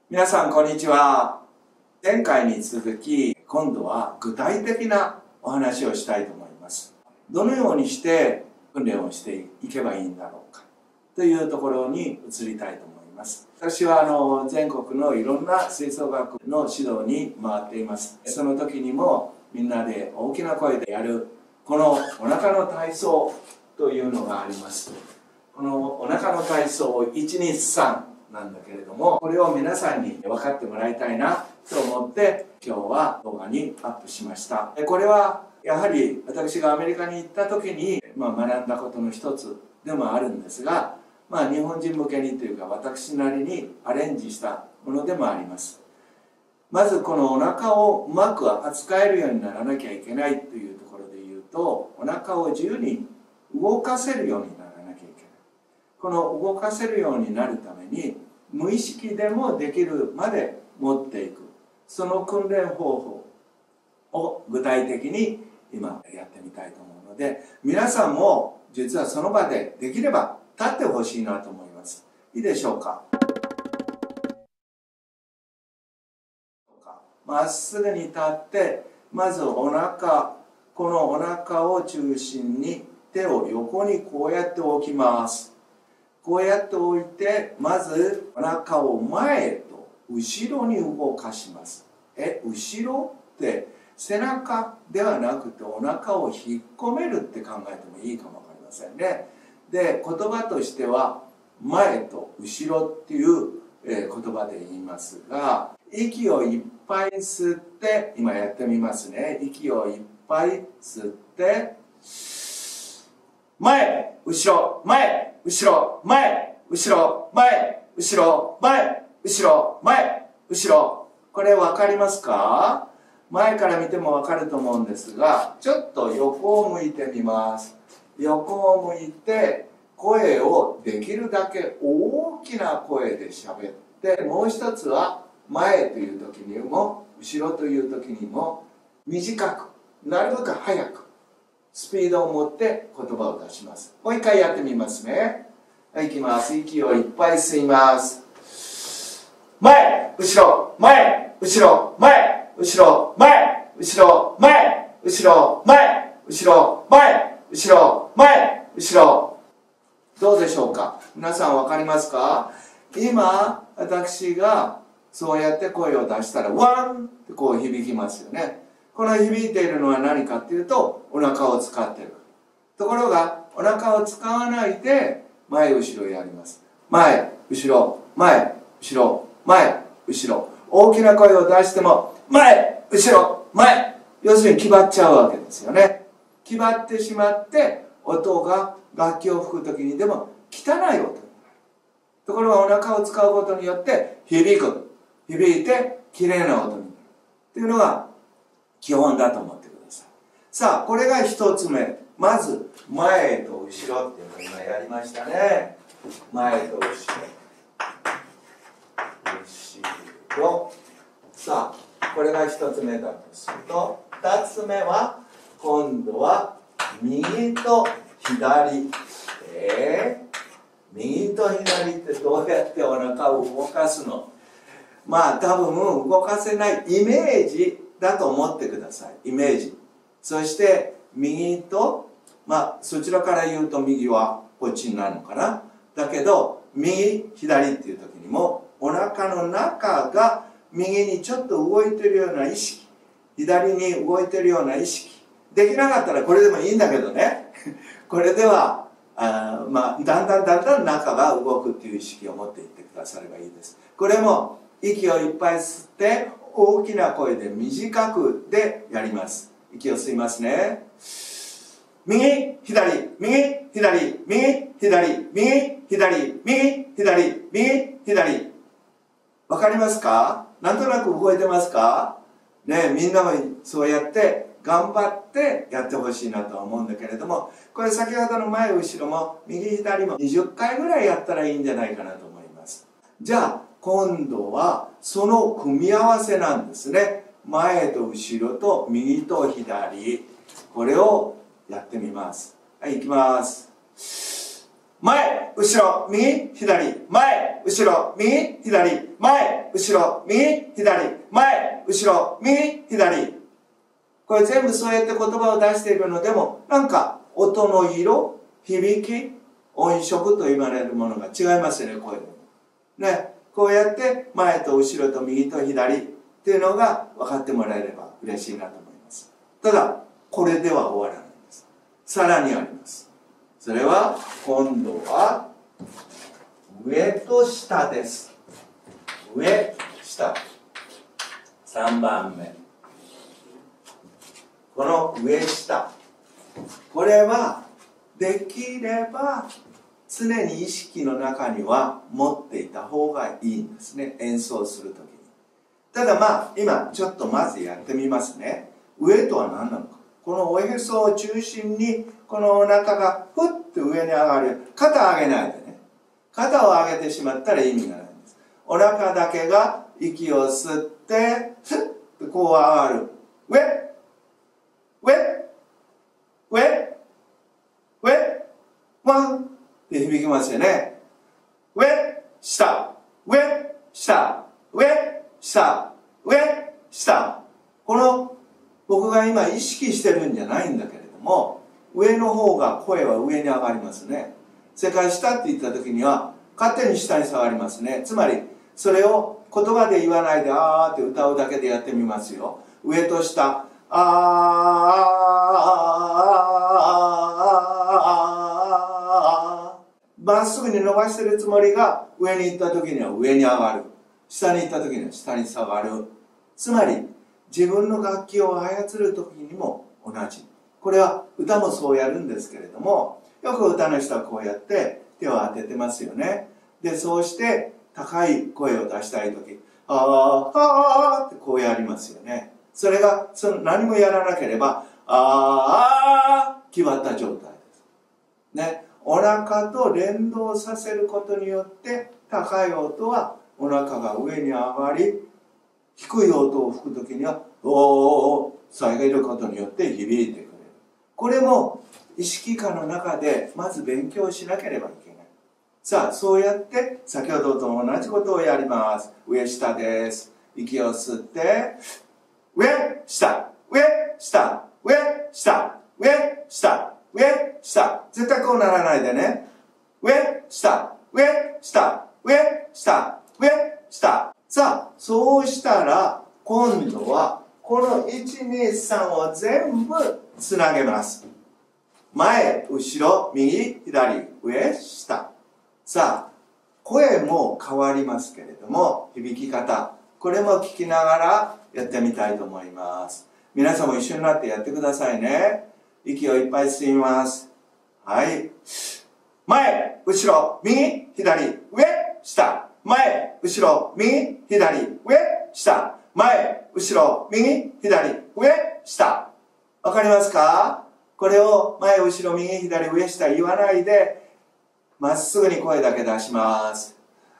皆さんこんにちは。前回に続き、今度は具体的なお話をしたいと思います。どのようにして訓練をしていけばいいんだろうかというところに移りたいと思います。私は全国のいろんな吹奏楽の指導に回っています。その時にもみんなで大きな声でやるこのお腹の体操というのがあります。このお腹の体操123なんだけれども、これを皆さんに分かってもらいたいなと思って今日は動画にアップしました。これはやはり私がアメリカに行った時に、学んだことの一つでもあるんですが、日本人向けにというか私なりにアレンジしたものでもあります。まずこのお腹をうまく扱えるようにならなきゃいけないというところで言うと、お腹を自由に動かせるようにならなきゃいけない。この動かせるようになるために無意識でもできるまで持っていく、その訓練方法を具体的に今やってみたいと思うので、皆さんも実はその場でできれば立ってほしいなと思います。いいでしょうか。まっすぐに立って、まずお腹、このお腹を中心に手を横にこうやって置きます。こうやって置いて、まずお腹を前と後ろに動かします。後ろって背中ではなくてお腹を引っ込めるって考えてもいいかもわかりませんね。で、言葉としては前と後ろっていう言葉で言いますが、息をいっぱい吸って、今やってみますね。息をいっぱい吸って、前、後ろ、前、後ろ、前、後ろ、前、後ろ、前、後ろ、前、後ろ。これ分かりますか？前から見ても分かると思うんですが、ちょっと横を向いてみます。横を向いて、声をできるだけ大きな声で喋って、もう一つは前という時にも後ろという時にも短く、なるべく早くスピードを持って言葉を出します。もう一回やってみますね。はい、いきます。息をいっぱい吸います。前、後ろ、前、後ろ、前、後ろ、前、後ろ、前、後ろ、前、後ろ、前、後ろ、前、後ろ。どうでしょうか？皆さん分かりますか？今、私がそうやって声を出したら、ワンってこう響きますよね。この響いているのは何かっていうと、お腹を使っている。ところが、お腹を使わないで、前、後ろやります。前、後ろ、前、後ろ、前、後ろ。大きな声を出しても、前、後ろ、前。要するに決まっちゃうわけですよね。決まってしまって、音が楽器を吹くときにでも汚い音になる。ところがお腹を使うことによって響く。響いてきれいな音になる。というのが基本だと思ってください。さあ、これが一つ目。まず、前と後ろっていうのを今やりましたね。前と後ろ。後ろ。さあ、これが一つ目だとすると、二つ目は、今度は右と左。右と左ってどうやってお腹を動かすの？多分動かせないイメージだと思ってください。イメージ。そして右と、そちらから言うと右はこっちになるのかな。だけど右左っていう時にもお腹の中が右にちょっと動いてるような意識、左に動いてるような意識。できなかったらこれでもいいんだけどね。これではだんだん中が動くっていう意識を持っていってくださればいいです。これも息をいっぱい吸って大きな声で短くでやります。息を吸いますね。右左右左右左右左右左右左。わかりますか？なんとなく動いてますか？ね、みんなもそうやって頑張ってやってほしいなと思うんだけれども、これ先ほどの前後ろも右左も20回ぐらいやったらいいんじゃないかなと思います。じゃあ今度はその組み合わせなんですね。前と後ろと右と左、これをやってみます。はい、いきます。 前、後ろ、右、左、前、後ろ、右、左、前、後ろ、右、左、前、後ろ、右、左。これ全部そうやって言葉を出しているのでも、なんか音の色、響き、音色と言われるものが違いますよね、声でも。ね、こうやって前と後ろと右と左っていうのが分かってもらえれば嬉しいなと思います。ただ、これでは終わらないんです。さらにあります。それは、今度は、上と下です。上、下。3番目。この上、下。これは、できれば、常に意識の中には持っていた方がいいんですね。演奏するときに。ただ今、ちょっとまずやってみますね。上とは何なのか。このおへそを中心に、このお腹がふっと上に上がる。肩上げないでね。肩を上げてしまったら意味がないんです。お腹だけが息を吸って、ふっとこう上がる。上、ワンって響きますよね。上、下、上、下、上、下、上、下。この僕が今意識してるんじゃないんだけれども、上の方が声は上に上がりますね。それから下って言った時には勝手に下に下がりますね。つまりそれを言葉で言わないであーって歌うだけでやってみますよ。上と下、まっすぐに伸ばしてるつもりが上に行った時には上に上がる。下に行った時には下に下がる。つまり自分の楽器を操る時にも同じ。これは歌もそうやるんですけれども、よく歌の人はこうやって手を当ててますよね。で、そうして高い声を出したい時、あーってこうやりますよね。それが何もやらなければ決まった状態です。ね。お腹と連動させることによって高い音はお腹が上に上がり、低い音を吹くときにはおー下げることによって響いてくれる。これも意識下の中でまず勉強しなければいけない。さあ、そうやって先ほどと同じことをやります。上下です。息を吸って上下上下上下上下上下、絶対こうならないでね。上下上下上下上下。さあ、そうしたら今度はこの123を全部つなげます。前、後ろ、右、左、上、下。さあ、声も変わりますけれども、響き方、これも聞きながらやってみたいと思います。皆さんも一緒になってやってくださいね。息をいっぱい吸います。はい。前、後ろ、右、左、上、下。前、後ろ、右、左、上、下。前、後ろ、右、左、上、下。わかりますか？これを前、後ろ、右、左、上、下言わないで、まっすぐに声だけ出します。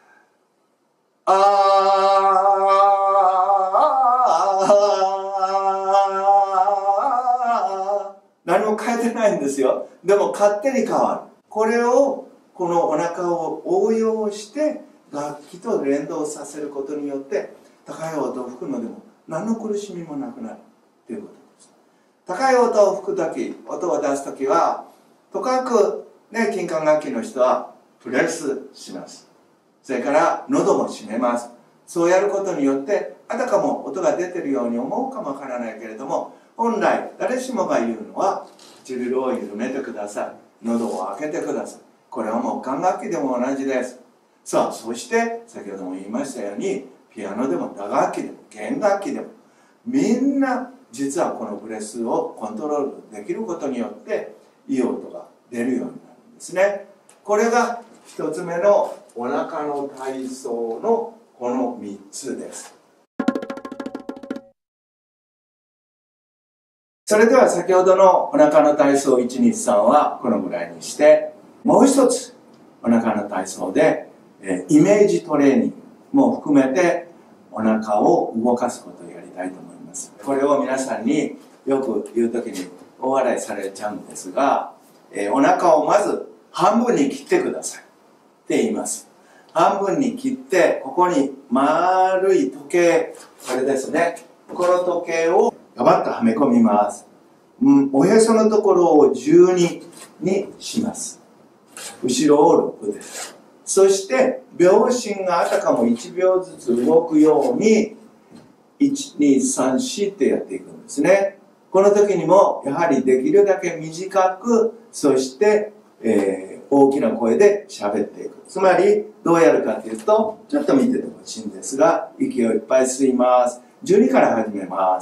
何も変えてないんですよ。でも勝手に変わる。これをこのお腹を応用して楽器と連動させることによって高い音を吹くのでも何の苦しみもなくなるということです。高い音を吹くとき、音を出すときはとかくね、金管楽器の人はプレスします。それから喉も締めます。そうやることによってあたかも音が出てるように思うかもわからないけれども、本来誰しもが言うのは唇を緩めてください、喉を開けてください。これはもう管楽器でも同じです。さあ、そして先ほども言いましたようにピアノでも打楽器でも弦楽器でもみんな実はこのブレスをコントロールできることによっていい音が出るようになるんですね。これが一つ目のお腹の体操のこの3つです。それでは先ほどのお腹の体操123はこのぐらいにして、もう一つお腹の体操でイメージトレーニングも含めてお腹を動かすことをやりたいと思います。これを皆さんによく言うときに大笑いされちゃうんですが、お腹をまず半分に切ってくださいって言います。半分に切って、ここに丸い時計、これですね。この時計をガバッとはめ込みます。おへそのところを12にします。後ろを6です。そして、秒針があたかも1秒ずつ動くように、1、2、3、4ってやっていくんですね。この時にも、やはりできるだけ短く、そして、大きな声で喋っていく。つまり、どうやるかというと、ちょっと見ててほしいんですが、息をいっぱい吸います。12から始めます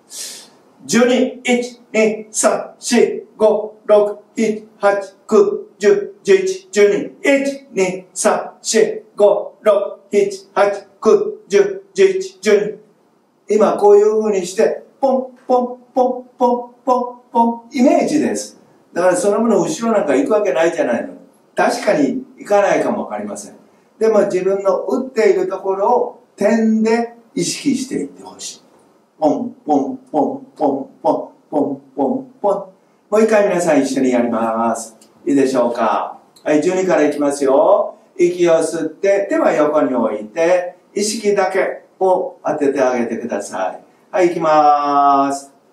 。12、1、2、3、4、5、6、7、8、9、10、11、12、1、2、3、4、5、6、7、8、9、10、11、12。今こういう風にして、ポン、ポン、ポン、ポン、ポン、ポン、イメージです。だからそのもの後ろなんか行くわけないじゃないの。確かに行かないかもわかりません。でも自分の打っているところを点で意識していってほしい。ポン、ポン、ポン、ポン、ポン、ポン、ポン、ポン。もう一回皆さん一緒にやります。いいでしょうか。はい、12からいきますよ。息を吸って、手は横に置いて、意識だけを当ててあげてください。はい、いきます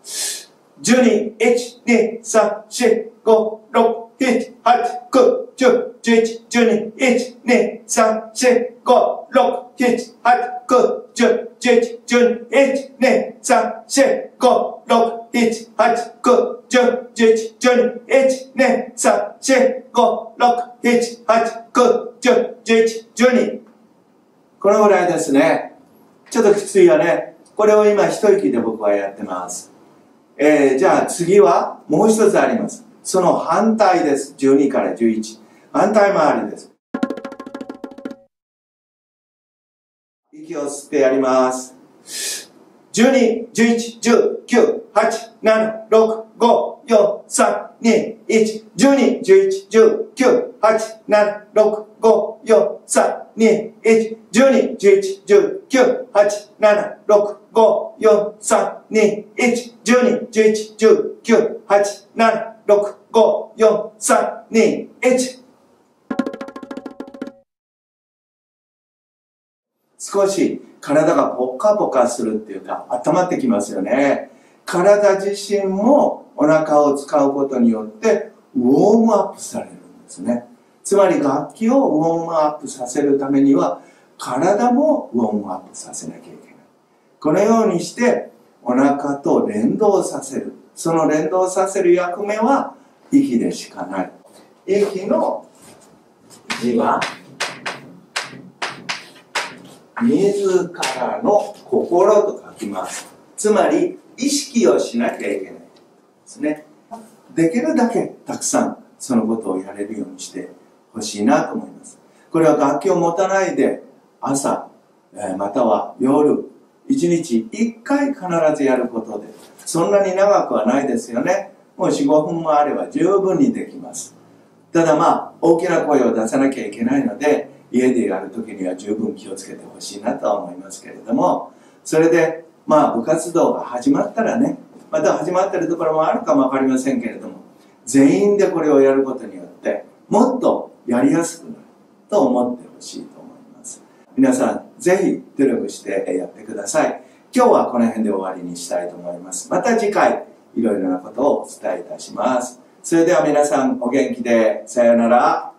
。12、1、2、3、4、5、6、7、8、9、10、11、12、1、2、3、4、5、6、7、8、9、10、11、12、1、2、3、4、5、6、7、8、9、10、11、12、1、2、3、4、5、6、7、8、9、10、11、12。このぐらいですね。ちょっときついよね。これを今一息で僕はやってます。じゃあ次はもう一つあります。その反対です。12から11。反対回りです。息を吸ってやります。12、11、19、8、7、6、5、4、3、2、1、12、11、19、8、7、6、5、4、3、2、1、12、11、19、8、7、6、5、4、3、2、1、12、11、19、8、7、6、5、4、3、2、1。少し体がポカポカするっていうか、温まってきますよね。体自身もお腹を使うことによってウォームアップされるんですね。つまり楽器をウォームアップさせるためには体もウォームアップさせなきゃいけない。このようにしてお腹と連動させる。その連動させる役目は息でしかない。息の字は自らの心と書きます。つまり意識をしなきゃいけないですね。できるだけたくさんそのことをやれるようにしてほしいなと思います。これは楽器を持たないで朝、または夜、1日1回必ずやることで、そんなに長くはないですよね。もう4、5分もあれば十分にできます。ただ大きな声を出さなきゃいけないので、家でやるときには十分気をつけてほしいなとは思いますけれども、それで部活動が始まったらね、また始まっているところもあるかもわかりませんけれども、全員でこれをやることによってもっとやりやすくなると思ってほしいと思います。皆さんぜひ努力してやってください。今日はこの辺で終わりにしたいと思います。また次回いろいろなことをお伝えいたします。それでは皆さんお元気で、さようなら。